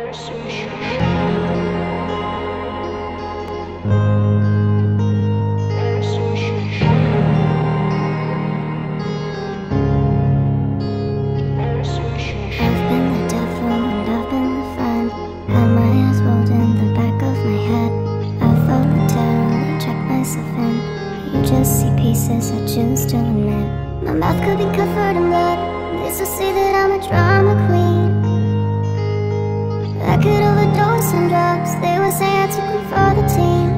Just see pieces I choose to admit. My mouth could be covered in blood. They still say that I'm a drama queen. I could overdose on drugs. They would say I took them for the team.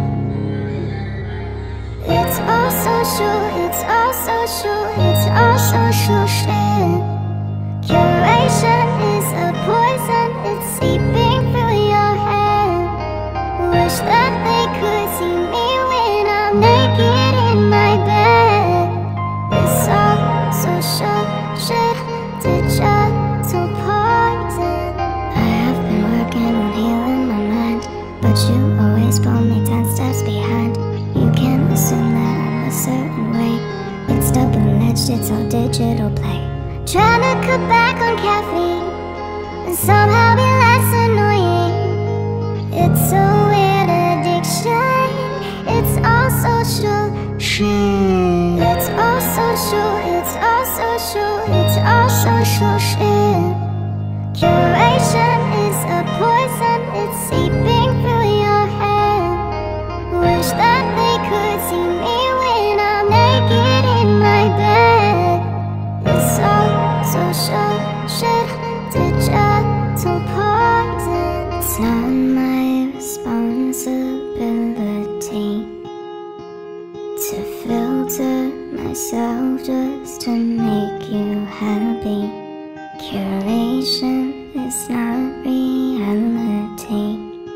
It's all social, it's all social, it's all social shit. Curation is a poison, it's seeping through your head. Wish that they could see me when I'm naked in my bed. It's all social shit, digital poison. I have been working on healing my mind, but you always pull me 10 steps behind. You can't assume that I'm a certain way. It's double-edged, it's all digital play. Trying to cut back on caffeine and somehow be less annoying. It's a weird addiction. It's all social shit. It's all social, it's all social, it's all social shit. Curation is a poison, it's seeping through your head. Wish that they could see me when I'm naked in my bed. It's all social shit, digital poison. It's not my responsibility to filter myself just to make you happy. Curation is not reality.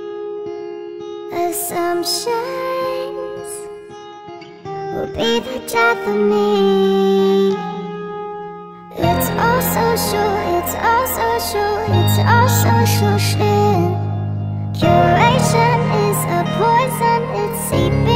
Assumptions will be the death of me. It's all social, it's all social, it's all social shit. Curation is a poison, it's seeping